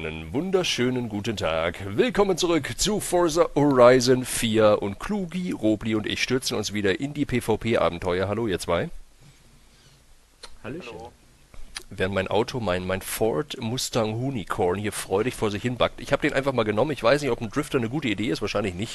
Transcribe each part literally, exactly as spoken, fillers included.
Einen wunderschönen guten Tag. Willkommen zurück zu Forza Horizon vier und Klugi, Robli und ich stürzen uns wieder in die PvP-Abenteuer. Hallo ihr zwei. Hallöchen. Hallo. Während mein Auto, mein, mein Ford Mustang Unicorn hier freudig vor sich hin backt. Ich habe den einfach mal genommen. Ich weiß nicht, ob ein Drifter eine gute Idee ist. Wahrscheinlich nicht.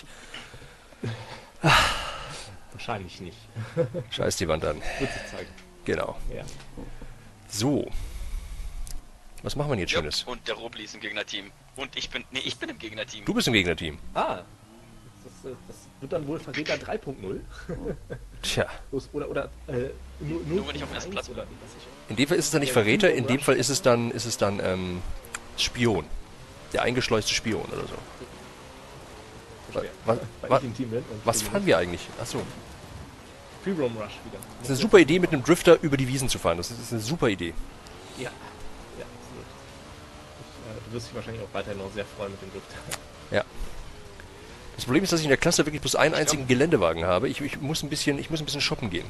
Wahrscheinlich nicht. Scheiß die Wand an. Wird sich zeigen. Genau. Ja. So. Was machen wir denn jetzt Ja, Schönes? und der Robli ist im Gegnerteam. Und ich bin. Nee, ich bin im Gegnerteam. Du bist im Gegnerteam. Ah. Das, äh, das wird dann wohl Verräter drei Punkt null. Tja. Oder, oder, äh, nur, Nur wenn ich auf dem ersten Platz bin. oder was ich. In dem Fall ist es dann nicht Verräter, in dem Fall ist es dann, ist es dann, ähm, Spion. Der eingeschleuste Spion oder so. Verstehe. Was, Weil was, ich im Team bin. und was du fahren wir eigentlich? Achso. Free Roam Rush wieder. Das ist eine super Idee, mit einem Drifter über die Wiesen zu fahren. Das ist, das ist eine super Idee. Ja. Ja, absolut. Ich, äh, du wirst dich wahrscheinlich auch weiterhin noch sehr freuen mit dem Drift. Ja. Das Problem ist, dass ich in der Klasse wirklich bloß einen einzigen glaub- Geländewagen habe. Ich, ich muss ein bisschen, ich muss ein bisschen shoppen gehen.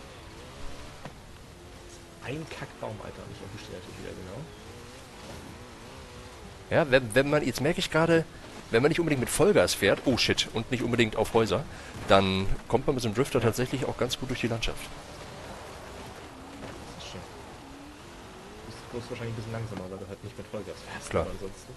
Ein Kackbaum, Alter. Und ich erwische natürlich wieder genau. Ja, wenn, wenn man, jetzt merke ich gerade, wenn man nicht unbedingt mit Vollgas fährt, oh shit, und nicht unbedingt auf Häuser, dann kommt man mit so einem Drifter tatsächlich auch ganz gut durch die Landschaft. Das ist schön. Du bist bloß wahrscheinlich ein bisschen langsamer, weil du halt nicht mit Vollgas fährst. Klar. Aber ansonsten.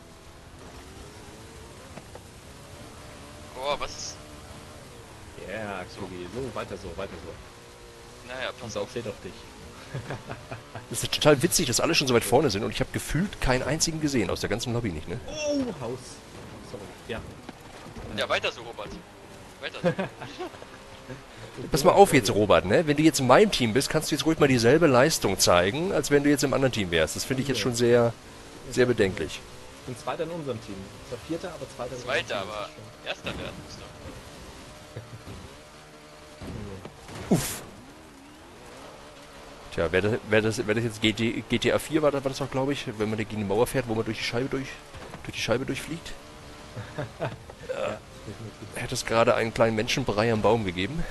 Oh, was ist. Ja, yeah, Klugi. So, weiter so, weiter so. Naja, Und pass auch auf. seht auf dich. Das ist total witzig, dass alle schon so weit vorne sind und ich habe gefühlt keinen einzigen gesehen, aus der ganzen Lobby nicht, ne? Oh, Haus. Sorry. Ja. Ja, weiter so, Robert. Weiter so. Pass mal auf jetzt, Robert, ne? Wenn du jetzt in meinem Team bist, kannst du jetzt ruhig mal dieselbe Leistung zeigen, als wenn du jetzt im anderen Team wärst. Das finde ich jetzt schon sehr, sehr bedenklich. Ich bin Zweiter in unserem Team. Zwar Vierter, aber Zweiter in unserem Zweiter, Team. aber Erster werden musst du. Uff. Tja, wäre das, wär das, wär das jetzt G T, G T A vier, war das, war das doch, glaube ich, wenn man gegen die Mauer fährt, wo man durch die Scheibe durch, durch die Scheibe durchfliegt? Ja, definitiv. Hätte es gerade einen kleinen Menschenbrei am Baum gegeben?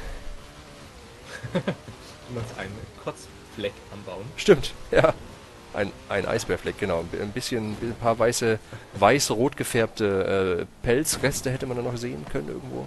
Du meinst einen Kotzfleck am Baum. Stimmt, ja. Ein, ein Eisbärfleck, genau. Ein bisschen, ein paar weiße, weiß-rot gefärbte äh, Pelzreste hätte man da noch sehen können irgendwo.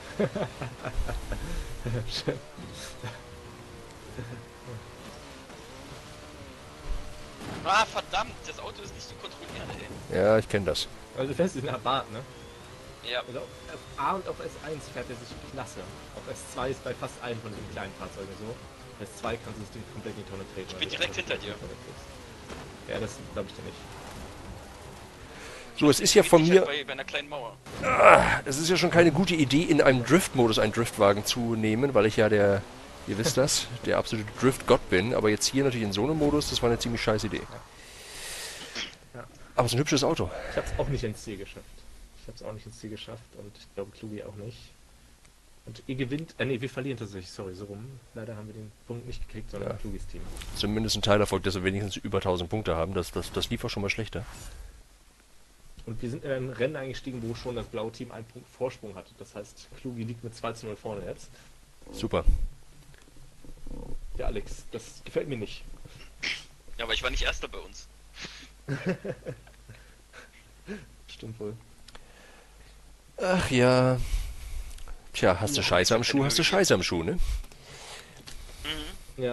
Ah, verdammt, das Auto ist nicht zu kontrollieren, ey. Ja, ich kenne das. Also du fährst in der Bart, ne? Ja, Also auf A und auf S eins fährt er sich klasse. Auf S zwei ist bei fast allen von den kleinen Fahrzeugen so. S zwei kannst du das Ding komplett in die Tonne treten. Ich bin weil du direkt einfach hinter in die dir. Tonne trittst. Ja, das glaube ich dir nicht. So, es ist ja von ich mir, halt bei, bei einer kleinen Mauer. es ist ja schon keine gute Idee, in einem Drift-Modus einen Driftwagen zu nehmen, weil ich ja der, ihr wisst das, der absolute Drift-Gott bin. Aber jetzt hier natürlich in so einem Modus, das war eine ziemlich scheiß Idee. Ja. Aber es ist ein hübsches Auto. Ich habe es auch nicht ins Ziel geschafft. Ich habe es auch nicht ins Ziel geschafft und ich glaube Klugi auch nicht. Und ihr gewinnt, äh nee, wir verlieren tatsächlich, sorry, so rum. Leider haben wir den Punkt nicht gekriegt, sondern Ja. Klugis Team. Zumindest ein Teilerfolg, dass wir wenigstens über tausend Punkte haben. Das, das, das lief auch schon mal schlechter. Und wir sind in ein Rennen eingestiegen, wo schon das blaue Team einen Punkt Vorsprung hatte. Das heißt, Klugi liegt mit zwei zu null vorne jetzt. Super. Ja, Alex, das gefällt mir nicht. Ja, aber ich war nicht Erster bei uns. Stimmt wohl. Ach ja. Tja, hast du Ja, Scheiße am ich hab Schuh, keine hast du Mühe Scheiße am Schuh, ne? Mhm. Ja.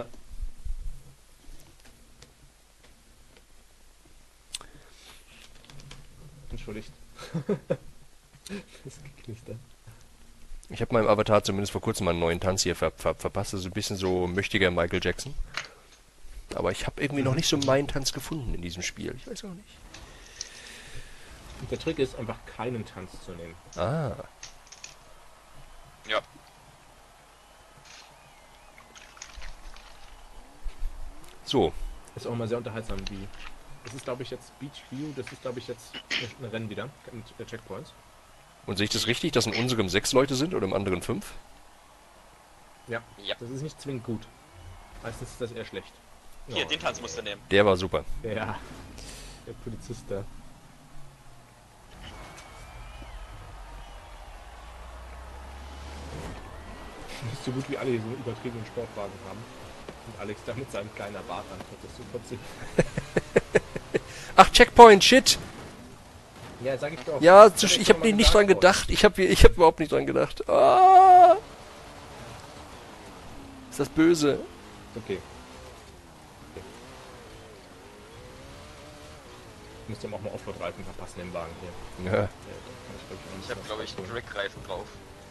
Entschuldigt. Das Geknister. Ich habe meinem Avatar zumindest vor kurzem mal einen neuen Tanz hier ver ver verpasst. Das ist ein bisschen so mächtiger Michael Jackson. Aber ich habe irgendwie noch nicht so meinen Tanz gefunden in diesem Spiel. Ich weiß auch nicht. Und der Trick ist einfach keinen Tanz zu nehmen. Ah. Ja. So. Ist auch mal sehr unterhaltsam, wie. Das ist, glaube ich, jetzt Beach View, das ist, glaube ich, jetzt ein Rennen wieder mit äh, Checkpoints. Und sehe ich das richtig, dass in unserem sechs Leute sind oder im anderen fünf? Ja. Ja. Das ist nicht zwingend gut. Meistens ist das eher schlecht. Hier, Oh, den Tanz musst du nehmen. Der war super. Ja. Der Polizist da. Nicht so gut wie alle, die so einen übertriebenen Sportwagen haben. Und Alex da mit seinem kleinen Bart antritt, das ist super ziemlich. Ach, Checkpoint, shit! Ja, sag ich doch. Ja, Ich zu, hab ich jetzt habe noch mal nicht dran gesagt, gedacht. Ich habe ich hab überhaupt nicht dran gedacht. Ah, ist das böse? Okay. okay. Ich muss dem auch mal Offroad-Reifen verpassen im Wagen hier. Ja. Ja, da kann ich, glaub ich, Ich habe, glaube ich, einen Drag-Reifen drauf.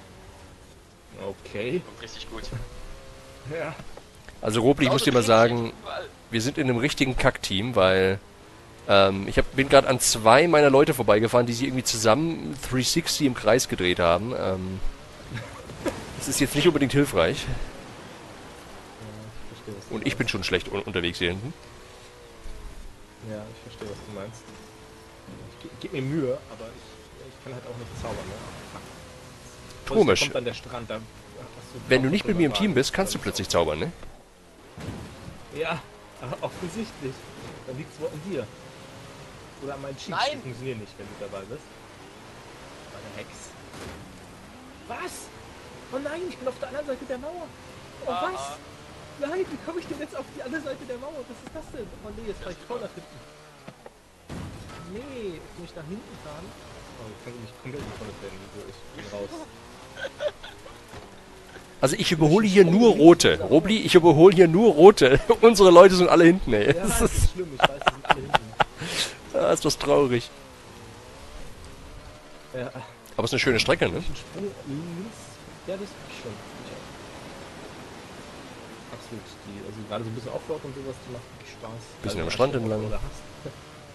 Okay. Kommt richtig gut. Ja. Also Robli, ich muss dir mal sagen, wir sind in einem richtigen Kackteam, weil ähm, ich hab, bin gerade an zwei meiner Leute vorbeigefahren, die sich irgendwie zusammen dreihundertsechzig im Kreis gedreht haben. Ähm, das ist jetzt nicht unbedingt hilfreich. Ja, ich verstehe, was du Und ich bin schon schlecht un unterwegs hier hinten. Ja, ich verstehe, was du meinst. Ich ge gebe mir Mühe, aber ich, ich kann halt auch nicht zaubern, ne? Fuck. Komisch. Da kommt dann der Strand, da hast du Wenn du nicht mit mir im Wagen. Team bist, kannst du plötzlich zaubern, ne? Ja, aber offensichtlich. Dann liegt es wohl an dir. Oder an meinen Cheats. Nein! Die funktionieren nicht, wenn du dabei bist. Meine Hex. Was? Oh nein, ich bin auf der anderen Seite der Mauer. Oh Ah. was? Nein, wie komme ich denn jetzt auf die andere Seite der Mauer? Was ist das denn? Oh nee, jetzt fahr ich voll nach hinten. Nee, jetzt muss ich nach hinten fahren. Oh, ich kann mich komplett nicht von werden. Ich bin raus. Also ich überhole hier nur Rote. Robli, ich überhole hier nur Rote. Unsere Leute sind alle hinten, ey. Ja, Das das ist, ist schlimm, ich weiß, die sind alle hinten. das ist das traurig. Ja, Aber es ist eine schöne Strecke, ne? ein Sprung links. Ja, das ist schon. Ja. Absolut. Die, also gerade so ein bisschen Offroad und sowas, die macht wirklich Spaß. Bisschen also, am Strand wenn du entlang. Offroad hast.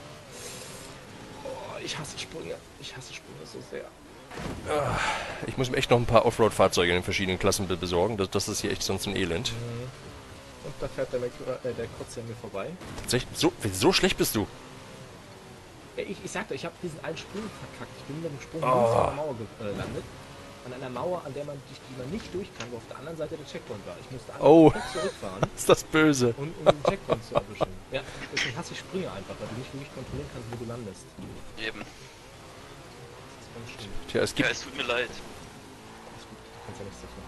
Oh, ich hasse Sprünge. Ich hasse Sprünge so sehr. Ich muss mir echt noch ein paar Offroad-Fahrzeuge in den verschiedenen Klassen be- besorgen. Das, das ist hier echt sonst ein Elend. Und da fährt der, Mac äh, der Kotze an mir vorbei. Tatsächlich, so, so schlecht bist du. Ja, ich, ich sagte, ich habe diesen einen Sprung verkackt. Ich bin mit dem Sprung Oh. links an der Mauer gelandet. An einer Mauer, an der man, die, die man nicht durch kann, wo auf der anderen Seite der Checkpoint war. Ich musste einmal Oh. komplett zurückfahren, Ist das böse. um, um den Checkpoint zu erwischen. Ja, deswegen hasse ich Sprünge einfach, weil du nicht wirklich kontrollieren kannst, wo du landest. Eben. Das ist ganz schön. Tja, es Ja, gibt... es tut mir leid. Alles gut, du kannst ja nichts dafür.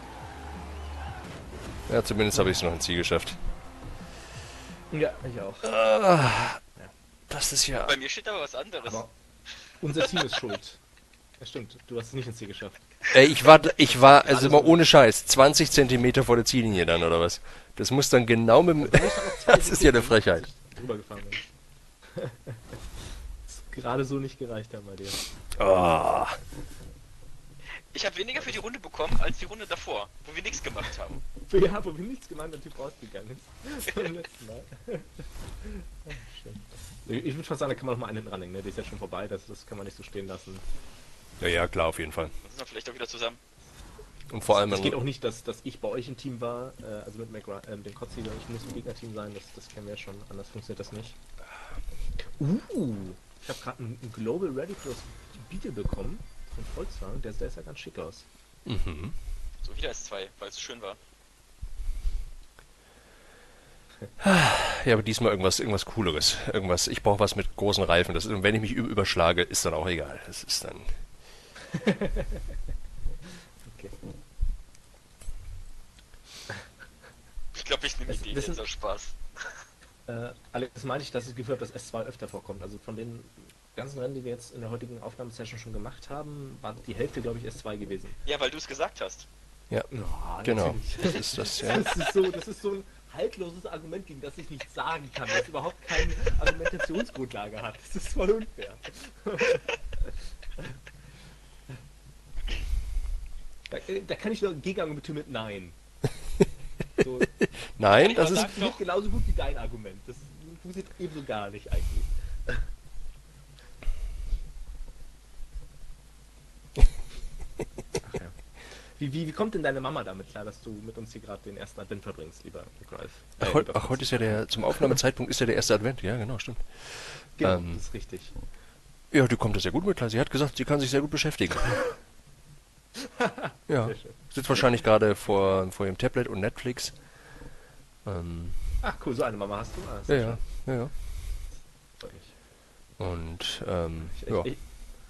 Ja, zumindest habe ich es noch ins Ziel geschafft. Ja, ich auch. Das ist ja... Bei mir steht aber was anderes. Aber unser Team ist schuld. Ja, stimmt, du hast es nicht ins Ziel geschafft. Ey, ich war, ich war, also mal ohne Scheiß, zwanzig Zentimeter vor der Ziellinie dann, oder was? Das muss dann genau mit dem... Das ist ja eine Frechheit. Drüber gefahren bin. Ist gerade so nicht gereicht haben bei dir. Oh. Ich habe weniger für die Runde bekommen als die Runde davor, wo wir nichts gemacht haben. Ja, wo wir nichts gemacht haben, der Typ rausgegangen ist. Beim letzten Mal. Ja, schön. Ich würde fast sagen, da kann man noch mal einen hinten ranhängen, ne? Der ist jetzt schon vorbei, das, das kann man nicht so stehen lassen. Ja, ja, klar, auf jeden Fall. Das ist dann vielleicht auch wieder zusammen. Und vor allem... Es geht auch nicht, dass, dass ich bei euch im Team war, äh, also mit McRa äh, mit dem Kotzi, ich muss im Gegnerteam sein, das, das kennen wir ja schon, anders funktioniert das nicht. Uh, ich habe gerade einen, einen Global Ready Plus Beetle bekommen von Volkswagen, der, der ist ja ganz schick aus. Mhm. So wieder S zwei, weil es schön war. Ja, aber diesmal irgendwas, irgendwas Cooleres. Irgendwas, ich brauche was mit großen Reifen. Das ist, und wenn ich mich ü- überschlage, ist dann auch egal. Das ist dann... Okay. Ich glaube, ich nehme Das- die das jetzt sind- aus Spaß. Äh, Alex, das meine ich, dass ich das Gefühl habe, dass S zwei öfter vorkommt. Also von den ganzen Rennen, die wir jetzt in der heutigen Aufnahmesession schon gemacht haben, war die Hälfte, glaube ich, S zwei gewesen. Ja, weil du es gesagt hast. Ja, Ja, genau. natürlich. Das ist das, ja. Das ist, so, das ist so ein haltloses Argument, gegen das ich nichts sagen kann, das überhaupt keine Argumentationsgrundlage hat. Das ist voll unfair. Da, äh, da kann ich nur Gegenargumente mit Nein. So, Nein, das Aber ist... sag- funktioniert genauso gut wie dein Argument. Das funktioniert ebenso gar nicht eigentlich. Ach ja. Wie, wie, wie kommt denn deine Mama damit klar, dass du mit uns hier gerade den ersten Advent verbringst, lieber Ralf? Äh, Ach, heut, lieber ach, heute ist ja der... Zum Aufnahmezeitpunkt ist ja der erste Advent. Ja, genau, stimmt. Genau, ähm, das ist richtig. Ja, die kommt das sehr gut mit klar. Sie hat gesagt, sie kann sich sehr gut beschäftigen. Ja, Sehr schön. sitzt wahrscheinlich gerade vor, vor ihrem Tablet und Netflix. Ähm, Ach cool, so eine Mama hast du? Ah, ja, sehr ja, schön. ja, ja. Freut mich. Und, ähm, Ich, ja. ich,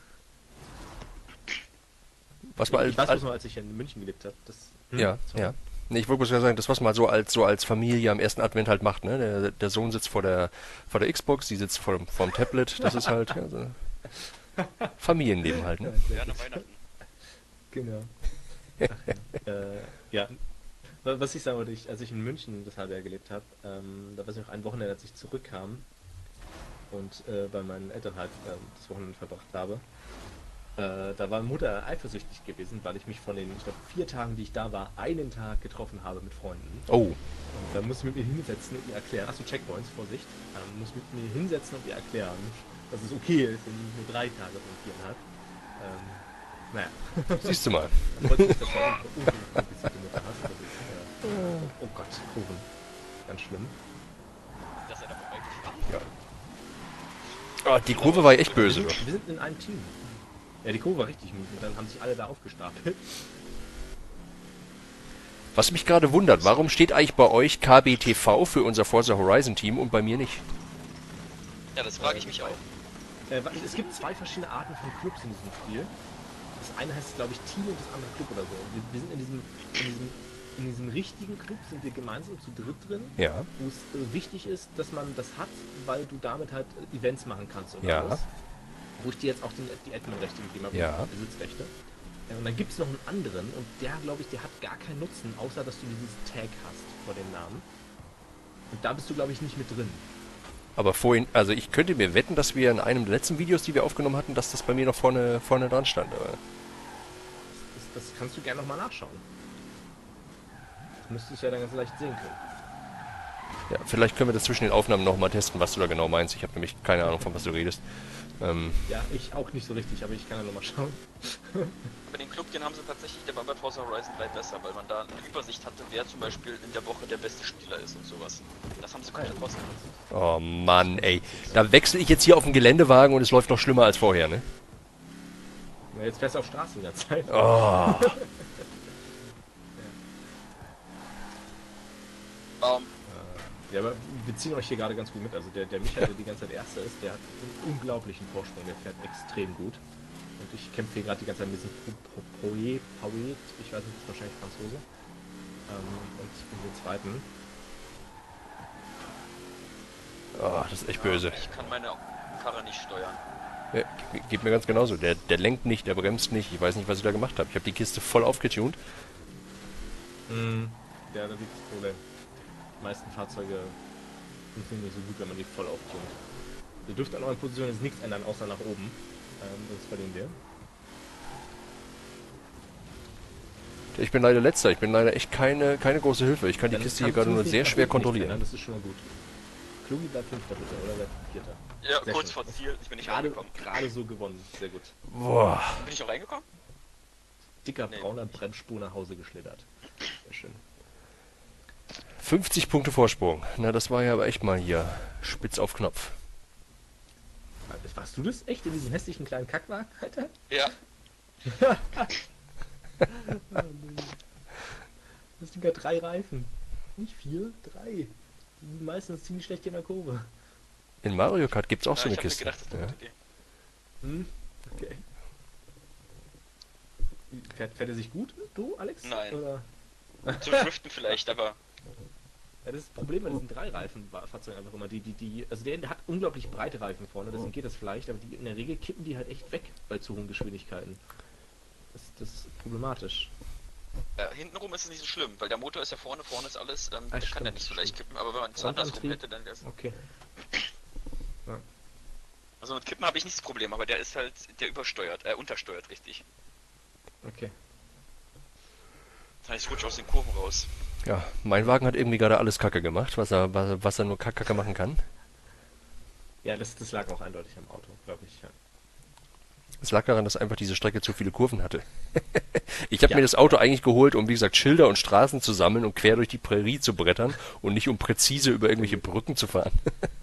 Was ich, mal ich weiß als, bloß noch, als ich in München gelebt habe. Das, hm, ja, sorry. ja. Nee, ich wollte bloß gerade sagen, das, was man so als, so als Familie am ersten Advent halt macht, ne? Der, der Sohn sitzt vor der, vor der Xbox, sie sitzt vor, dem- vor dem Tablet, das ist halt, ja, so. Familienleben halt, ne? Ja, nach Weihnachten. Genau. Ach, ja. äh, ja. Wa- Was ich sagen wollte, ich, als ich in München das halbe Jahr gelebt habe, ähm, da war es noch ein Wochenende, als ich zurückkam und äh, bei meinen Eltern halt ähm, das Wochenende verbracht habe. Äh, da war Mutter eifersüchtig gewesen, weil ich mich von den, ich glaube, vier Tagen, die ich da war, einen Tag getroffen habe mit Freunden. Oh, Und da muss ich mit mir hinsetzen und ihr erklären, achso, Checkpoints, Vorsicht, ähm, muss mit mir hinsetzen und ihr erklären, dass es okay ist, wenn ich nur drei Tage von viereinhalb. Ähm, naja. siehst du mal. Ich wollte nicht, dass du eine unglaublich komplizierte Mutter hast. Das ist, äh, oh, oh Gott, Kuchen. Ganz schlimm. Dass er da vorbeigefahren Ja. Oh, die Kurve war echt Wir böse. sind, wir sind in einem Team. Ja, die Kurve war richtig mies und dann haben sich alle da aufgestapelt. Was mich gerade wundert, warum steht eigentlich bei euch K B T V für unser Forza Horizon Team und bei mir nicht? Ja, das frage ich mich auch. Äh, wa- es gibt zwei verschiedene Arten von Clubs in diesem Spiel. Das eine heißt, glaube ich, Team und das andere Club oder so. Wir, wir sind in diesem, in diesem, in diesem richtigen Club sind wir gemeinsam zu dritt drin, Ja. wo es äh, wichtig ist, dass man das hat, weil du damit halt äh, Events machen kannst und Ja. alles. Wo ich dir jetzt auch den, die Admin-Rechte gegeben habe, Ja. die Besitzrechte. Ja, und dann gibt es noch einen anderen und der, glaube ich, der hat gar keinen Nutzen, außer dass du dieses Tag hast vor dem Namen. Und da bist du, glaube ich, nicht mit drin. Aber vorhin, also ich könnte mir wetten, dass wir in einem der letzten Videos, die wir aufgenommen hatten, dass das bei mir noch vorne, vorne dran stand. Aber Das, das kannst du gerne nochmal nachschauen. Das müsstest du ja dann ganz leicht sehen können. ja, vielleicht können wir das zwischen den Aufnahmen nochmal testen, was du da genau meinst. Ich habe nämlich keine Ahnung, von was du redest. Ähm, Ja, ich auch nicht so richtig, aber ich kann ja nochmal schauen. Aber den Club, den haben sie tatsächlich, der war bei Forza Horizon drei besser, weil man da eine Übersicht hatte, wer zum Beispiel in der Woche der beste Spieler ist und sowas. Das haben sie komplett rausgenommen. oh Mann, ey. Da wechsle ich jetzt hier auf den Geländewagen und es läuft noch schlimmer als vorher, ne? Ja, jetzt fährst du auf Straße in der Zeit. Oh. Ähm, Ja, aber wir ziehen euch hier gerade ganz gut mit. Also der, der Michael, der die ganze Zeit Erster ist, der hat einen unglaublichen Vorsprung. Der fährt extrem gut. Und ich kämpfe hier gerade die ganze Zeit mit diesem Pro- Pro- Poet, Poet, ich weiß nicht, das ist wahrscheinlich Franzose. Ähm, und in den zweiten. Oh, das ist echt böse. ich kann meine Karre nicht steuern. Ja, ge- geht mir ganz genauso. Der, der lenkt nicht, der bremst nicht. Ich weiß nicht, was ich da gemacht habe. Ich habe die Kiste voll aufgetunt. Mhm. Ja, da liegt das Problem. Die meisten Fahrzeuge funktionieren nicht so gut, wenn man die voll auftun. Ihr dürft an euren Positionen jetzt nichts ändern, außer nach oben. Ähm, sonst verlieren wir. Ich bin leider letzter. Ich bin leider echt keine, keine große Hilfe. Ich kann die Dann Kiste hier kannst gerade du nur nicht sehr nach schwer oben nichts kontrollieren. ändern, das ist schon mal gut. Klugi bleibt Fünfter bitte, oder bleibt Vierter? Ja, Sehr kurz schön. vor Ziel, ich bin nicht Gerade, reingekommen. gerade so gewonnen, sehr gut. Boah. Bin ich auch reingekommen? Dicker Nee. brauner Bremsspur nach Hause geschlittert. Sehr schön. fünfzig Punkte Vorsprung. Na, das war ja aber echt mal hier spitz auf Knopf. Warst du das echt in diesem hässlichen kleinen Kackwagen, Alter? Ja. Das Ding hat drei Reifen. Nicht vier, drei. Die sind meistens ziemlich schlecht in der Kurve. In Mario Kart gibt's auch ja so eine ich hab mir Kiste. gedacht, das ist eine Ja. gute Idee. Hm? Okay. Fährt, fährt er sich gut, du, Alex? Nein. Oder? Zum Driften vielleicht, aber Ja, das ist das Problem bei diesen drei Reifen-Fahrzeugen einfach immer. Die, die, die, also der hat unglaublich breite Reifen vorne, deswegen geht das vielleicht, aber die, in der Regel kippen die halt echt weg bei zu hohen Geschwindigkeiten. Das, das ist problematisch. äh, hintenrum ist es nicht so schlimm, weil der Motor ist ja vorne, vorne ist alles, ähm, Ah, der kann stimmt, ja nicht so leicht stimmt. kippen, aber wenn man es Frontantrieb. andersrum hätte, dann wäre es... Okay. Also mit Kippen habe ich nicht das Problem, aber der ist halt, der übersteuert, äh, untersteuert richtig. Okay. Das heißt, ich rutsche aus den Kurven raus. Ja, mein Wagen hat irgendwie gerade alles Kacke gemacht, was er, was, er- was er nur Kacke machen kann. Ja, das, das lag auch eindeutig am Auto, glaube ich. Ja. Es lag daran, dass einfach diese Strecke zu viele Kurven hatte. Ich habe Ja. mir das Auto eigentlich geholt, um wie gesagt Schilder und Straßen zu sammeln und quer durch die Prärie zu brettern und nicht um präzise über irgendwelche Brücken zu fahren.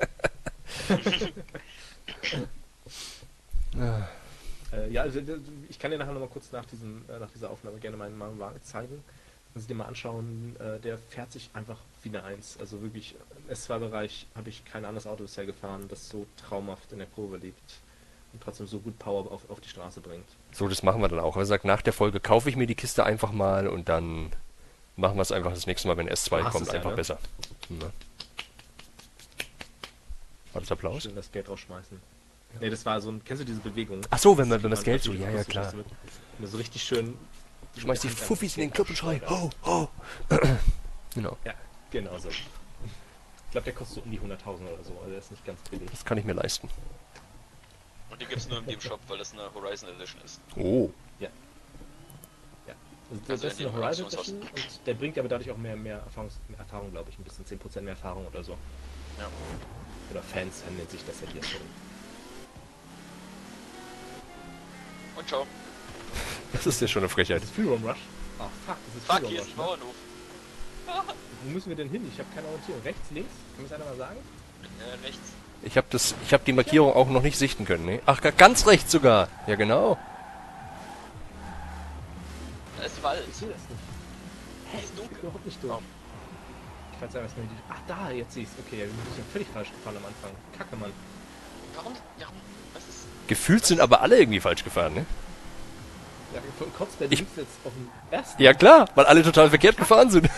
Ah, Äh, ja, also, d- ich kann dir nachher nochmal kurz nach, diesem, äh, nach dieser Aufnahme gerne meinen, meinen Wagen zeigen. Kannst du dir mal anschauen, äh, der fährt sich einfach wie eine Eins. Also wirklich, im S zwei Bereich habe ich kein anderes Auto bisher gefahren, das so traumhaft in der Kurve liegt und trotzdem so gut Power auf, auf die Straße bringt. so, das machen wir dann auch. Er sagt, nach der Folge kaufe ich mir die Kiste einfach mal und dann machen wir es einfach das nächste Mal, wenn S zwei Du hast kommt, es ja, einfach ne? besser. Ne? War das Applaus? Schön das Geld rausschmeißen. Ne, das war so ein, kennst du diese Bewegung? Ach so, wenn man, wenn man das Man Geld so, natürlich ja, ja, aussieht, klar. dass du mit- wenn du so richtig schön... Schmeiß die Hand ans Fuffis in den Geld Club und schrei, abschleuderst. ho, ho. Genau, Ja, genau so. Ich glaube, der kostet so um die hunderttausend oder so, also der ist nicht ganz billig. das kann ich mir leisten. Und die gibt's nur in dem Shop, weil das eine Horizon Edition ist. Oh, Ja. Ja. Also, das Also ist in eine dem Horizon Auktionshaus. Edition und der bringt aber dadurch auch mehr, mehr Erfahrung, mehr Erfahrung glaube ich, ein bisschen zehn Prozent mehr Erfahrung oder so. Ja. Oder Fans nennt sich das ja hier schon. Und ciao. das ist ja schon eine Frechheit. Das ist Free Roam Rush? Oh fuck, das ist Fuck, Free Roam hier Rush. ist ein Ne? Bauernhof. Wo müssen wir denn hin? Ich habe keine Orientierung. Rechts, links? Kann mir das einer mal sagen? Äh, rechts. Ich habe das, ich habe die Markierung auch noch nicht sichten können, ne? Ach, ga- ganz rechts sogar. Ja, genau. Da ist Wald. Ich sehe das nicht. Hä, ist Ich dunkel. bin überhaupt nicht durch. Ich weiß ja, was mir die... Ach, da, jetzt siehst du. Okay, wir sind ja völlig falsch gefahren am Anfang. Kacke, Mann. Warum? Warum? Was ist... Gefühlt sind aber alle irgendwie falsch gefahren, ne? Ja, von Kotzbett Ich- liegst du jetzt auf dem ersten. Ja klar, weil alle total verkehrt gefahren sind.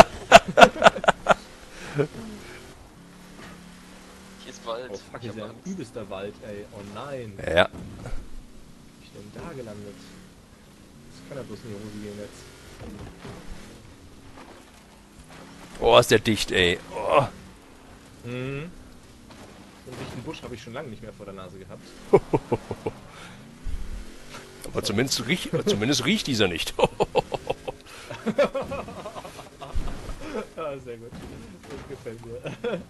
Hier ist Wald. Oh fuck, Ich hier ist hab ja ein Angst. übelster Wald, ey. Oh nein. Ja. Wie bin ich denn da gelandet? Das kann ja bloß in die Hose gehen jetzt. Oh, ist der dicht, ey. Oh. Mhm. So einen dichten Busch habe ich schon lange nicht mehr vor der Nase gehabt. Aber zumindest riecht, zumindest riecht dieser nicht. Ah, sehr gut. Das gefällt mir. Ja, wenn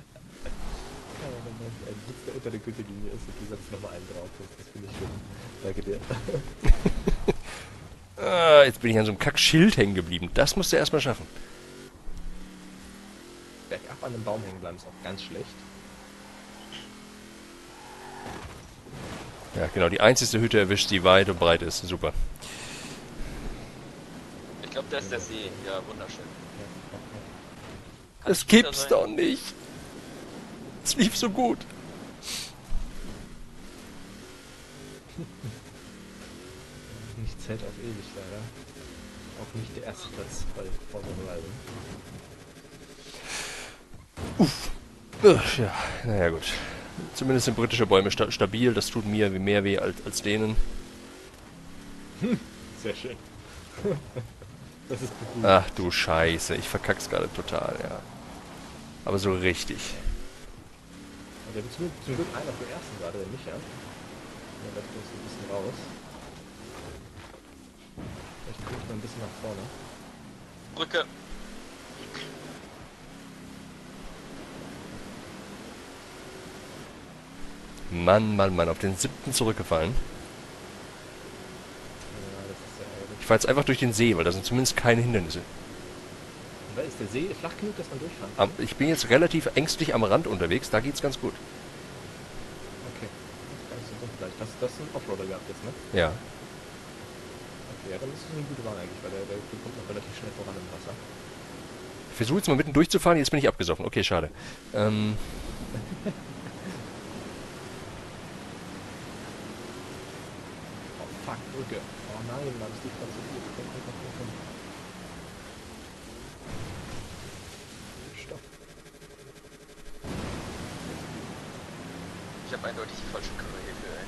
man ein Witz, der unter der Gürtellinie ist und du setzt nochmal einen drauf. Das, das finde ich schön. Danke dir. Ah, jetzt bin ich an so einem Kackschild hängen geblieben. Das musst du erstmal schaffen. Bergab an einem Baum hängen bleiben ist auch ganz schlecht. Ja, genau. Die einzige Hütte erwischt, die weit und breit ist. Super. Ich glaube, da ist der See. Ja, wunderschön. Kann Das es wieder gibt's sein? doch nicht. Es lief so gut. Nicht zählt auf ewig leider. Auch nicht der erste Platz bei Forza Horizon. Ugh, ja, naja gut. Zumindest sind britische Bäume sta stabil. Das tut mir mehr weh als, als denen. Sehr schön. Das ist gut. Ach du Scheiße. Ich verkack's gerade total, ja. Aber so richtig. Und der wird zum, zum Glück einer für den ersten gerade, der Micha. Der läuft uns ein bisschen raus. Vielleicht komme ich mal ein bisschen nach vorne. Brücke. Mann, Mann, Mann. Auf den siebten zurückgefallen. Ja, das ist ja ärgerlich. Ich fahr jetzt einfach durch den See, weil da sind zumindest keine Hindernisse. Und da ist der See flach genug, dass man durchfahren Am, kann? ich bin jetzt relativ ängstlich am Rand unterwegs. Da geht's ganz gut. Okay. Das ist gar nicht so dumm vielleicht. Das, das ist ein Offroader gehabt jetzt, ne? Ja. Okay, ja, dann ist es eine gute Wahl eigentlich, weil der, der kommt noch relativ schnell voran im Wasser. Ich versuche jetzt mal mitten durchzufahren. Jetzt bin ich abgesoffen. Okay, schade. Ähm... Oh fuck, Brücke. Oh nein, Mann, ist die gerade so gut. Komm, komm, komm, komm, komm. Stopp. Ich habe eindeutig die falsche Kurve ey.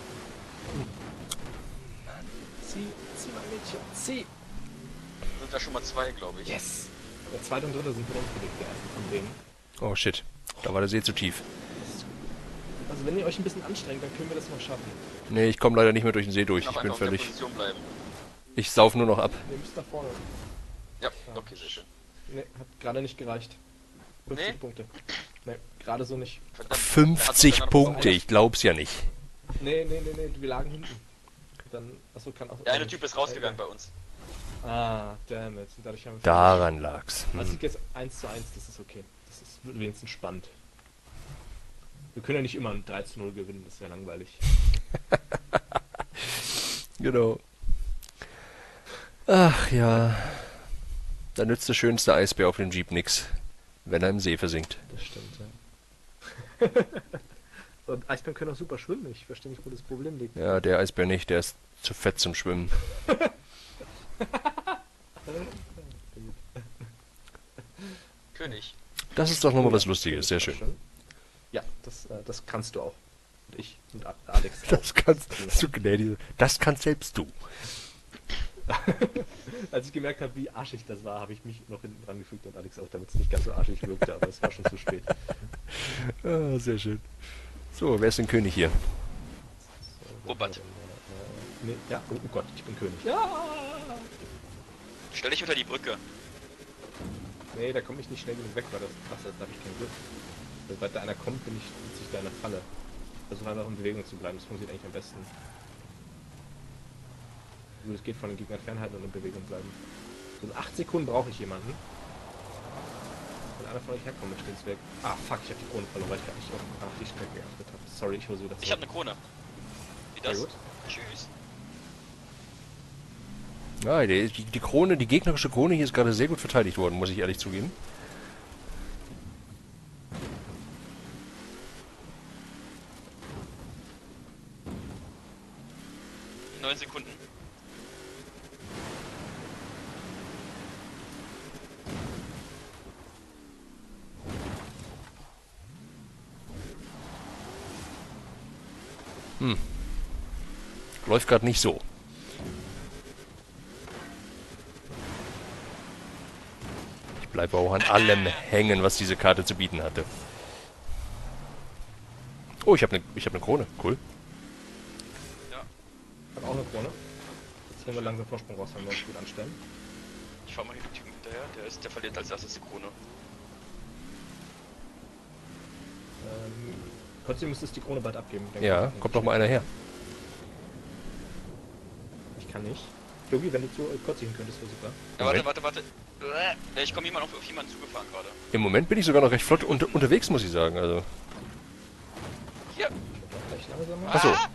Zieh, zieh mein Mädchen, zieh! Sind da schon mal zwei, glaube ich. Yes! Der zweite und dritte sind für uns gelegt, der erste von denen. Oh shit. Da war der See zu tief. Das ist- Also wenn ihr euch ein bisschen anstrengt, dann können wir das noch schaffen. Nee, ich komme leider nicht mehr durch den See durch. Noch Ich bin einfach auf der völlig... Position bleiben. Ich sauf nur noch ab. Ihr müsst nach vorne. Ja, okay, sehr schön. Ne, hat gerade nicht gereicht. fünfzig Nee? Punkte. Ne, gerade so nicht. Verdammt. fünfzig Hat uns Punkte, einer ich glaub's ja nicht. Nee, nee, nee, nee, wir lagen hinten. Dann, achso, kann auch... Der eine Typ ist rausgegangen bei uns. Ah, damn it. Und dadurch haben wir... Daran lag's. Also Hm. jetzt eins zu eins, das ist okay. Das ist wenigstens spannend. Wir können ja nicht immer ein drei zu null gewinnen, das wäre langweilig. Genau. Ach ja. Da nützt der schönste Eisbär auf dem Jeep nix, wenn er im See versinkt. Das stimmt, ja. Und Eisbären können auch super schwimmen, ich verstehe nicht, wo das Problem liegt. Ja, der Eisbär nicht, der ist zu fett zum Schwimmen. König. Das ist doch nochmal was Lustiges, sehr schön. Ja, das, äh, das kannst du auch. Und ich und A- Alex. auch. Das kannst du gnädig. Das kannst selbst du. Als ich gemerkt habe, wie arschig das war, habe ich mich noch hinten dran gefügt und Alex auch, damit es nicht ganz so arschig wirkte, aber es war schon zu spät. Ah, sehr schön. So, wer ist denn König hier? So, Robert. Äh, nee, ja, oh, oh Gott, ich bin König. Ja! Stell dich unter die Brücke. Nee, da komme ich nicht schnell genug weg, weil das krass ist, da habe ich kein Glück. Sobald da einer kommt, bin ich, sitze ich da in der Falle. Versuche einfach in Bewegung zu bleiben, das funktioniert eigentlich am besten. Es geht von den Gegnern fernhalten und in Bewegung bleiben. So in acht Sekunden brauche ich jemanden. Wenn einer von euch herkommt, dann steht's weg. Ah, fuck, ich habe die Krone verloren, weil ich gerade nicht auf, auf die Strecke geachtet habe. Sorry, ich hole sie wieder Ich habe eine Krone. Wie das? Sehr gut. Tschüss. Ah, die, die, die Krone, die gegnerische Krone hier ist gerade sehr gut verteidigt worden, muss ich ehrlich zugeben. Neun Sekunden. Hm. Läuft gerade nicht so. Ich bleibe auch an allem hängen, was diese Karte zu bieten hatte. Oh, ich habe eine ich hab ne Krone. Cool. Ja. Ich habe auch eine Krone. Jetzt nehmen wir langsam Vorsprung raus, wenn wir uns gut anstellen. Ich fahr mal hier den Typen hinterher. Der ist, der verliert als erstes die Krone. Ähm, trotzdem müsstest du die Krone bald abgeben. Dann Ja, kann ich- kommt doch mal einer her. Ich kann nicht. Yogi, wenn du zu äh, kurz hin könntest, wäre super. Ja, Moment. warte, warte, warte. Äh, Ich komme jemand auf, auf jemanden zugefahren gerade. Im Moment bin ich sogar noch recht flott unter, unterwegs, muss ich sagen. Also, Hier. Vielleicht langsamer. Ach so. Ah!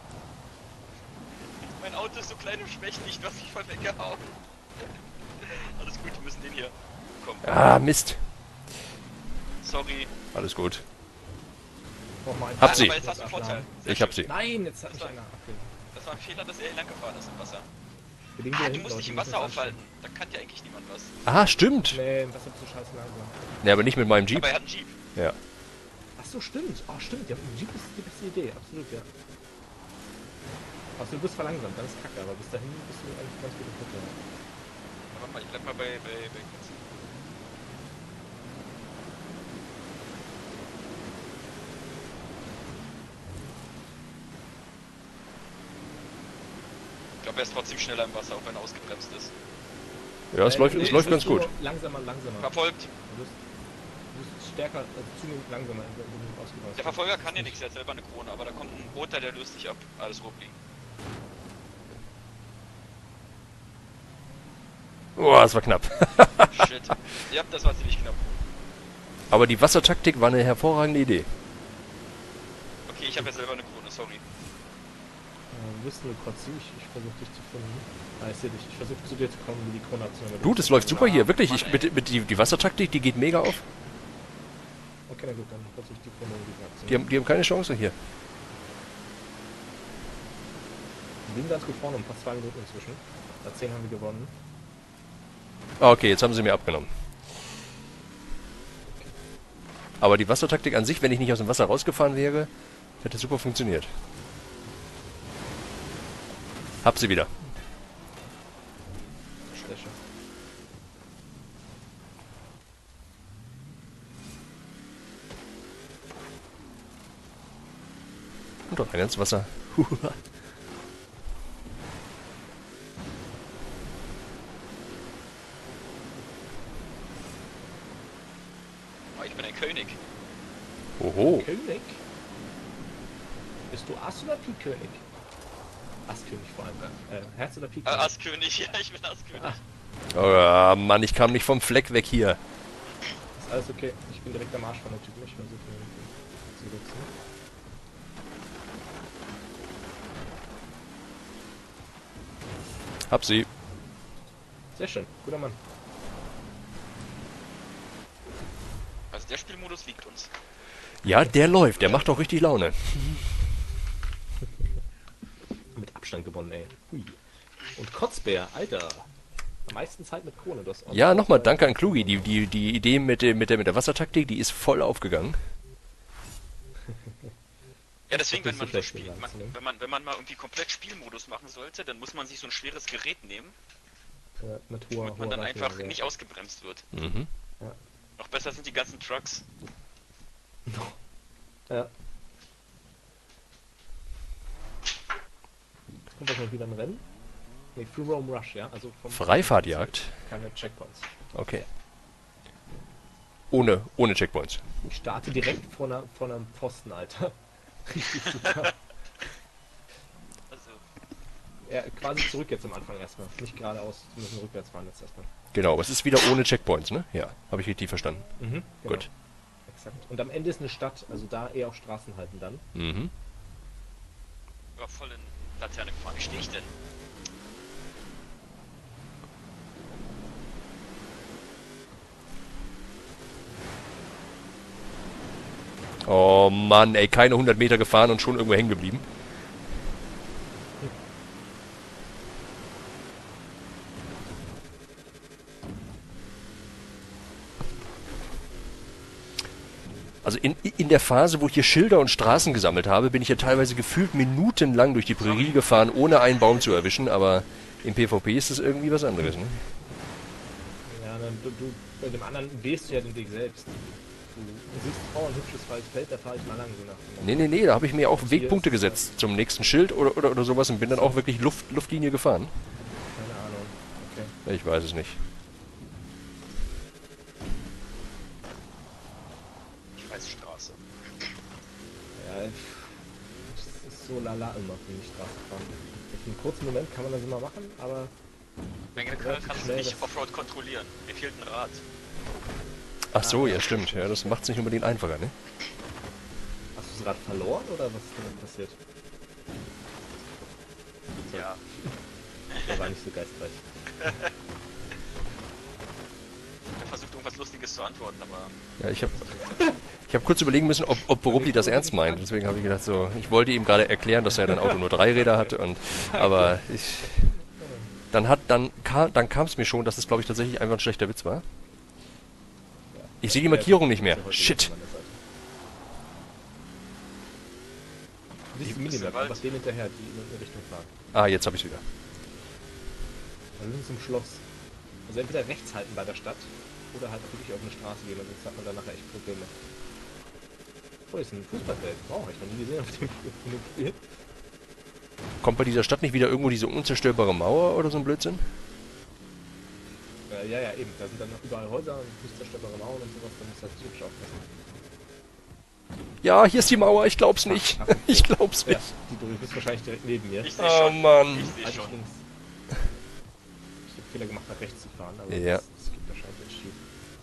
Mein Auto ist so klein und schwächlich, du hast mich voll weggehauen. Alles gut, wir müssen den hier. Komm. ah, Mist. Sorry. Alles gut. Noch mal ein Hab paar- sie. Aber jetzt hast du einen Vorteil. Sehr Ich hab schön. sie. Nein, jetzt hat Das mich war- einer abgegeben. Das war ein Fehler, dass er hier lang gefahren ist im Wasser. Wir liegen Ah, hier du hinten, musst Leute, dich im wir müssen Wasser uns aufhalten. Da kann dir eigentlich niemand was. Ah, stimmt. anstrengen. Nee, im Wasser bist du scheiße langsam. Ne, aber nicht mit meinem Jeep. Aber er hat einen Jeep. Ja. Ach so, stimmt. Oh, stimmt. Ja, Jeep ist die beste Idee. Absolut, ja. Also du bist verlangsamt, dann ist kacke, aber bis dahin bist du eigentlich ganz gut im Futter. Warte mal, ich bleib mal bei, bei, bei Kotze. Ich glaube, er ist trotzdem schneller im Wasser, auch wenn er ausgebremst ist. Ja, es läuft, es läuft ganz gut. Langsamer, langsamer. Verfolgt. Du bist, du bist stärker, also zunehmend langsamer, wenn du ausgebremst Der Verfolger kann dir nichts, er hat selber eine Krone, aber da kommt ein Roter, der löst dich ab. Alles ruppig. Boah, das war knapp. Shit. Ja, das war ziemlich knapp. Aber die Wassertaktik war eine hervorragende Idee. Okay, ich habe ja selber eine Krone, sorry. Äh, bist du kurz ich, ich versuche dich zu finden. Ah, ich sehe dich. Ich versuche zu dir zu kommen, um die Krone abzunehmen. Du, das läuft super hier, wirklich. Ich, mit, mit die, die Wassertaktik, die geht mega auf. Okay, na gut, dann versuche ich die Krone um die Die abzunehmen. haben, die haben keine Chance hier. Wir liegen ganz gut vorne, um fast zwei Minuten inzwischen. Bei zehn haben wir gewonnen. Ah, okay, jetzt haben sie mir abgenommen. Aber die Wassertaktik an sich, wenn ich nicht aus dem Wasser rausgefahren wäre, hätte super funktioniert. Hab sie wieder. Sehr schön. Und doch rein ins Wasser. Oh, ich bin ein König. Oho. König? Bist du Ass oder Pik-König? Asskönig vor allem. Äh, Herz oder Äh, Pik-König? Asskönig, ja, ich bin Asskönig. Ah. Oh Mann, ich kam nicht vom Fleck weg hier. Ist alles okay. Ich bin direkt am Arsch von der Typen. Ich versuche ihn zu wechseln. Hab sie. Sehr schön. Guter Mann. Also der Spielmodus liegt uns. Ja, der läuft. Der macht auch richtig Laune. Mit Abstand gewonnen, ey. Hui. Und Kotzbär, Alter. Am meisten Zeit mit Krone. Du hast Ja, nochmal danke an Klugi. Die, die, die Idee mit, der- mit, der, mit der Wassertaktik, die ist voll aufgegangen. Ja, deswegen, Das wenn ist man so so schlecht spielt, gegangen, man, ne? wenn man, wenn man mal irgendwie komplett Spielmodus machen sollte, dann muss man sich so ein schweres Gerät nehmen, Ja, mit hoher, damit man hoher dann einfach Reifenlage. nicht ausgebremst wird. Mhm. Ja. Noch besser sind die ganzen Trucks. Ja. Kommt das mal wieder ein Rennen? Ne, Free Roam Rush, ja? Also vom Freifahrtjagd? Keine Checkpoints. Okay. Ohne, ohne Checkpoints. Ich starte direkt vor, einer, vor einem Pfosten, Alter. Richtig super. Also, Ja, quasi zurück jetzt am Anfang erstmal. Nicht geradeaus, wir müssen rückwärts fahren jetzt erstmal. Genau, aber es ist wieder ohne Checkpoints, ne? Ja, habe ich richtig verstanden. Mhm, genau. Gut. Exakt. Und am Ende ist eine Stadt, also da eher auf Straßen halten dann. Mhm. ja, voll in Laterne gefahren. Wie stehe ich denn? Oh Mann, ey, keine hundert Meter gefahren und schon irgendwo hängen geblieben. Also in, in der Phase, wo ich hier Schilder und Straßen gesammelt habe, bin ich ja teilweise gefühlt minutenlang durch die Prärie gefahren, ohne einen Baum zu erwischen, aber im PvP ist das irgendwie was anderes, ne? Ja, dann, du, du, bei dem anderen wählst du ja den Weg selbst. Du siehst, oh, ein hübsches freies Feld, da fahre ich mal lang, so nach dem Motto. Nee, nee, nee, da habe ich mir auch Hier Wegpunkte ist es, gesetzt zum nächsten Schild oder, oder, oder sowas und bin dann auch wirklich Luft, Luftlinie gefahren. Keine Ahnung. Okay. Ich weiß es nicht. Ich weiß Straße. Ja, es ist so lala immer, wenn ich Straße fahren. Für einen kurzen Moment kann man das immer machen, aber Wenn relativ kannst du schnell nicht das- Offroad kontrollieren. Mir fehlt ein Rad. Ach so, ja stimmt. Ja, das macht es nicht unbedingt einfacher, ne? hast du das Rad verloren oder was ist damit passiert? Ja. Der war nicht so geistreich. Ich hab versucht, irgendwas Lustiges zu antworten, aber Ja, ich habe ich hab kurz überlegen müssen, ob, ob Borubli das ernst meint. Deswegen habe ich gedacht, so, ich wollte ihm gerade erklären, dass er ein Auto nur drei Räder hat. Und, aber ich, dann hat dann kam dann kam es mir schon, dass es, glaube ich, tatsächlich einfach ein schlechter Witz war. Ich sehe die Markierung nicht mehr. Shit. Du siehst die Minimap, Wald. einfach den hinterher, die in eine Richtung fahren. Ah, jetzt habe ich es wieder. Wir sind zum Schloss. Also entweder rechts halten bei der Stadt oder halt wirklich auf eine Straße gehen, sonst hat man da nachher echt Probleme. Oh, hier ist ein Fußballfeld. Wow, hab ich noch nie gesehen auf dem, in dem Spiel. Kommt bei dieser Stadt nicht wieder irgendwo diese unzerstörbare Mauer oder so ein Blödsinn? Äh, ja, ja, eben. Da sind dann noch überall Häuser und fußzerstörbare Mauern und sowas, dann muss halt typisch aufpassen. Ja, hier ist die Mauer, ich glaub's nicht. Ach, ach, okay. Ich glaub's Ja, nicht. du, du bist wahrscheinlich direkt neben mir. ich sehe Oh schon. Mann. Ich sehe Halt schon. links. Ich hab Fehler gemacht, nach rechts zu fahren, aber Ja. das, das geht wahrscheinlich nicht schief.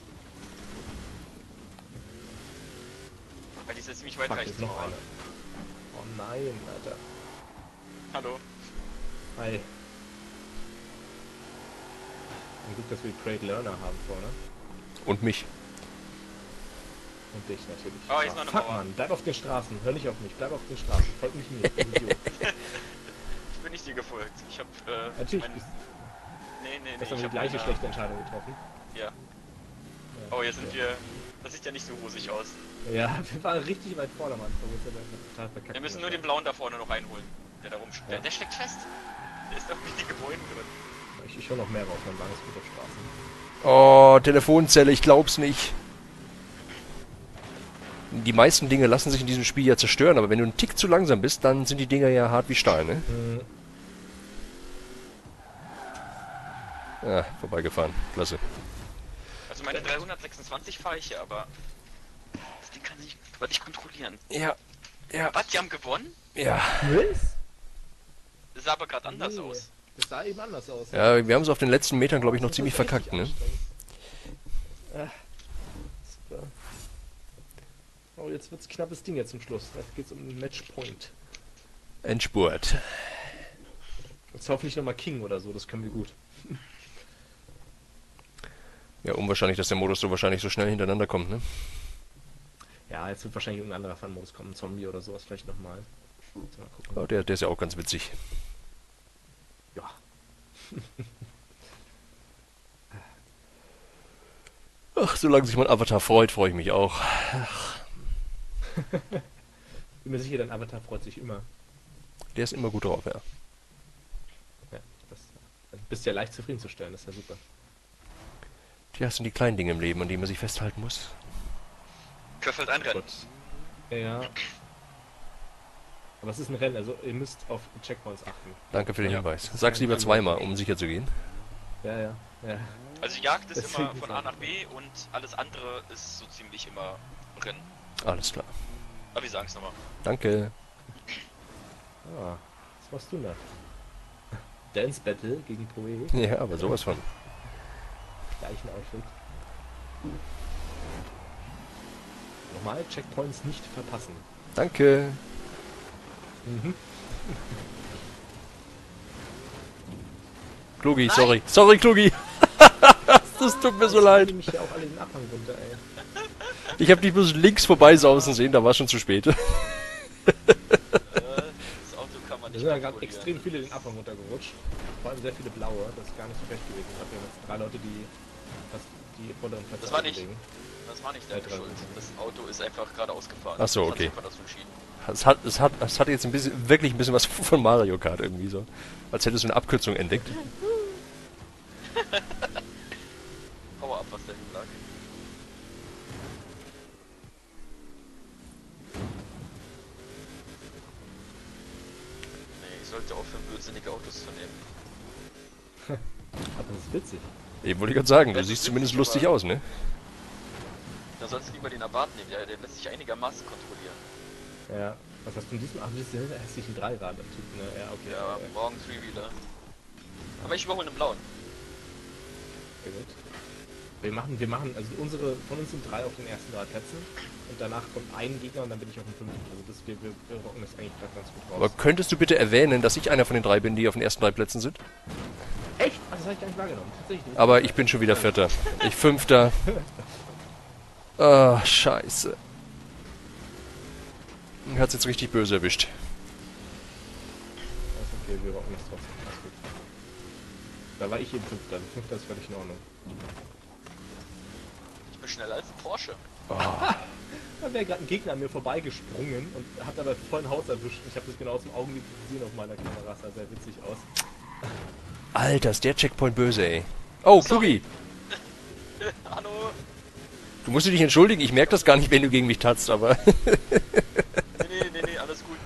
Weil die ist jetzt ziemlich weit Fuck, rechts. ist noch eine. Oh nein, Alter. Hallo. Hi. Ein Glück, dass wir Craig Learner haben vorne. Und mich. Und dich natürlich. Oh, hier ist noch eine Fuck, Mauer. Mann. Bleib auf den Straßen. Hör nicht auf mich. Bleib auf den Straßen. Folg nicht mir. du Idiot. Ich bin nicht dir gefolgt. Ich hab, äh, Natürlich mein- bist Nee, nee, nee. du ich die hab gleiche meine- schlechte Entscheidung getroffen. Ja. Oh, hier sind wir. Das sieht ja nicht so rosig aus. Ja, wir waren richtig weit vorne am Anfang. Jetzt sind wir einfach total verkackt. Wir müssen nur den blauen da vorne noch reinholen. Der da rumsteht. Der, der steckt fest. Der ist doch mit den Gebäuden drin. Ich, ich höre noch mehr raus. Mein Wagen ist gut auf Straßen. Oh, Telefonzelle, ich glaub's nicht. Die meisten Dinge lassen sich in diesem Spiel ja zerstören, aber wenn du einen Tick zu langsam bist, dann sind die Dinger ja hart wie Stahl, ne? Hm, Ah, vorbeigefahren. Klasse. Also meine dreihundertsechsundzwanzig fahre ich hier, aber das Ding kann ich aber nicht kontrollieren. Ja. Ja. Was, die haben gewonnen? Ja. Was? Das sah aber gerade anders Nee. aus. Das sah eben anders aus. Ja, wir haben es auf den letzten Metern, glaube ich, noch Das ziemlich war richtig verkackt, ne? anstrengend. Ah, super. Oh, jetzt wird's knappes Ding jetzt zum Schluss. Jetzt geht's um den Matchpoint. Endspurt. Jetzt hoffentlich nochmal King oder so, das können wir gut. Ja, unwahrscheinlich, dass der Modus so wahrscheinlich so schnell hintereinander kommt, ne? Ja, jetzt wird wahrscheinlich irgendein anderer Fun-Modus kommen, ein Zombie oder sowas vielleicht nochmal. Mal gucken. Oh, der, der ist ja auch ganz witzig. Ja. Ach, solange sich mein Avatar freut, freue ich mich auch. Bin mir sicher, dein Avatar freut sich immer. Der ist immer gut drauf, ja. Ja, das, dann bist du ja leicht zufriedenzustellen, das ist ja super. Ja, das sind die kleinen Dinge im Leben, an denen man sich festhalten muss. Köffelt ein Rennen. Gut. Ja. Aber es ist ein Rennen, also ihr müsst auf Checkpoints achten. Danke für den Ja. Hinweis. Sag's lieber zweimal, um sicher zu gehen. Ja, ja, ja. Also Jagd ist Deswegen immer von A sag nach ich. B und alles andere ist so ziemlich immer Rennen. Alles klar. Aber wir sagen es nochmal. Danke. Ah, was machst du da? Dance Battle gegen Poe. Ja, aber sowas von. Gleichen Outfit. Nochmal, Checkpoints nicht verpassen. Danke. Mhm. Klugi, Nein. sorry. Sorry, Klugi. Das tut mir so leid. Ich mich ja auch alle den Abhang runter, ey. Ich habe dich bloß links vorbeisausen sehen, da war schon zu spät. Äh, das Auto kann man Da nicht sind ja gerade kontrollieren. extrem viele den Abhang runtergerutscht. Vor allem sehr viele blaue, das ist gar nicht so recht gewesen. Ich habe ja jetzt drei Leute, die fast die vorderen Plätze Das war nicht- belegen. Das war nicht deine Ja, dran. Schuld. Das Auto ist einfach geradeaus gefahren. Ach so, Das hat okay. sich einfach dazu entschieden. Es hat, es, hat, es hat jetzt ein bisschen, wirklich ein bisschen was von Mario Kart irgendwie so. Als hättest du eine Abkürzung entdeckt. Power ab, was da hinten lag. Nee, ich sollte aufhören, blödsinnige Autos zu nehmen. Aber das ist witzig. Eben wollte ich gerade sagen, du Das ist siehst witzig, zumindest lustig aber- aus, ne? Da sollst du lieber den Abarth nehmen, der, der lässt sich einigermaßen kontrollieren. Ja. Was hast du in diesem? Ach, das ist der hässlichen Dreirad-Typ, ne? Ja, okay. Ja, ja, morgen Three-Wheeler. Aber ich überhole einen blauen. sehr gut. Wir machen, wir machen, also unsere, von uns sind drei auf den ersten drei Plätzen und danach kommt ein Gegner und dann bin ich auf dem fünften. Also das, wir, wir, wir rocken das eigentlich gerade ganz gut raus. Aber könntest du bitte erwähnen, dass ich einer von den drei bin, die auf den ersten drei Plätzen sind? Echt? Ach, das habe ich gar nicht wahrgenommen. Tatsächlich. Aber ich bin schon wieder Vierter. Ich Fünfter. Ah, scheiße. Hat's jetzt richtig böse erwischt. Das ist okay, wir rocken das trotzdem. Alles gut. Da war ich eben Fünfter. Fünfter ist völlig in Ordnung. Ich bin schneller als ein Porsche. Da wäre gerade ein Gegner an mir vorbeigesprungen und hat aber voll ein Haus erwischt. Ich habe das genau aus dem Augenblick gesehen auf meiner Kamera. Sah sehr witzig aus. Alter, ist der Checkpoint böse, ey. Oh, Klugi, Hallo! du musst dich entschuldigen, ich merke das gar nicht, wenn du gegen mich tatst, aber... Nee, nee, nee, nee, alles gut.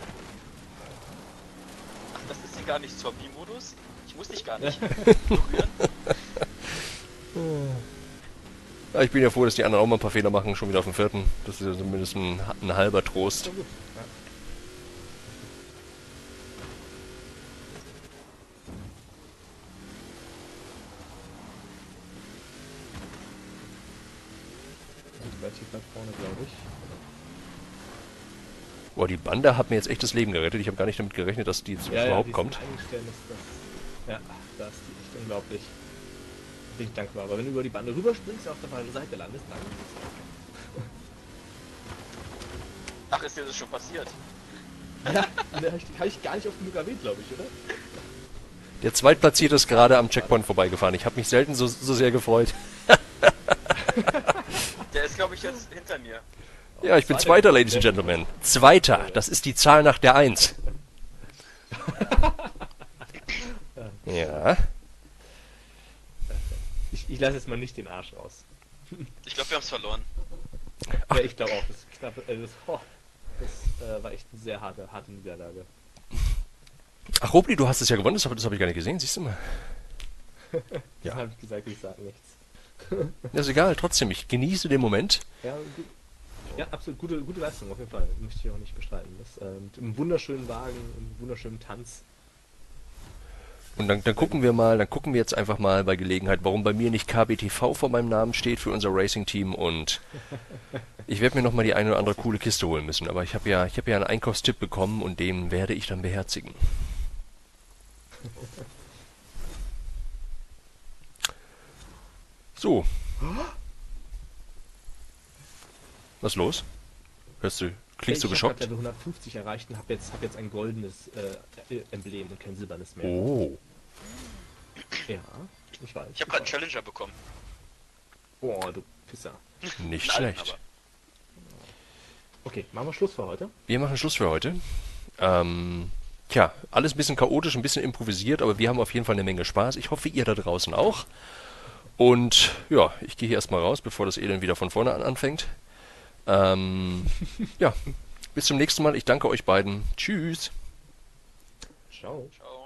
Ach, das ist hier gar nicht zur B-Modus? Ich muss dich gar nicht berühren. Ja, ich bin ja froh, dass die anderen auch mal ein paar Fehler machen, schon wieder auf dem vierten. Das ist ja zumindest ein, ein halber Trost. So gut. Ja. Sind relativ weit vorne, glaube ich. Boah, die Bande hat mir jetzt echt das Leben gerettet. Ich habe gar nicht damit gerechnet, dass die jetzt überhaupt die kommt. sind eingestellt, das, das, ja, da ist die echt unglaublich. Bin ich dankbar. Aber wenn du über die Bande rüberspringst und auf der falschen Seite landest, dann... Ach, ist dir das schon passiert? Ja, da habe ich, hab ich gar nicht oft genug erwähnt, glaube ich, oder? Der Zweitplatzierte ist gerade am Checkpoint vorbeigefahren. Ich habe mich selten so, so sehr gefreut. Der ist, glaube ich, jetzt hinter mir. Ja, ich bin Zweiter, Ladies and Gentlemen. Zweiter, das ist die Zahl nach der Eins. Ja. Ich, ich lasse jetzt mal nicht den Arsch raus. Ich glaube, wir haben es verloren. Ja, ich glaube auch. Das, knappe, äh, das, oh, das äh, war echt eine sehr harte, harte Niederlage. Ach, Robli, du hast es ja gewonnen, das habe das hab ich gar nicht gesehen, siehst du mal. Ja. Ja. habe ich gesagt, ich sage nichts. Das ist egal, trotzdem, ich genieße den Moment. Ja, gut. Ja, absolut gute, gute Leistung, auf jeden Fall. Möchte ich auch nicht bestreiten. Das, äh, mit einem wunderschönen Wagen, einem wunderschönen Tanz. Und dann, dann gucken wir mal, dann gucken wir jetzt einfach mal bei Gelegenheit, warum bei mir nicht K B T V vor meinem Namen steht für unser Racing-Team, und ich werde mir nochmal die eine oder andere coole Kiste holen müssen, aber ich habe ja, ich habe ja einen Einkaufstipp bekommen und den werde ich dann beherzigen. So. Was los? Hörst du, klingst du ich habe geschockt? Level hundertfünfzig erreicht und habe jetzt, hab jetzt ein goldenes äh, Emblem und kein silbernes mehr. Oh. Ja, ich weiß. Ich habe gerade einen Challenger bekommen. Boah, du Pisser. Nicht Einen alten, schlecht. aber. Okay, machen wir Schluss für heute. Wir machen Schluss für heute. Ähm, tja, alles ein bisschen chaotisch, ein bisschen improvisiert, aber wir haben auf jeden Fall eine Menge Spaß. Ich hoffe, ihr da draußen auch. Und ja, ich gehe hier erstmal raus, bevor das Elend wieder von vorne an anfängt. Ähm, ja, bis zum nächsten Mal. Ich danke euch beiden. Tschüss. Ciao. Ciao.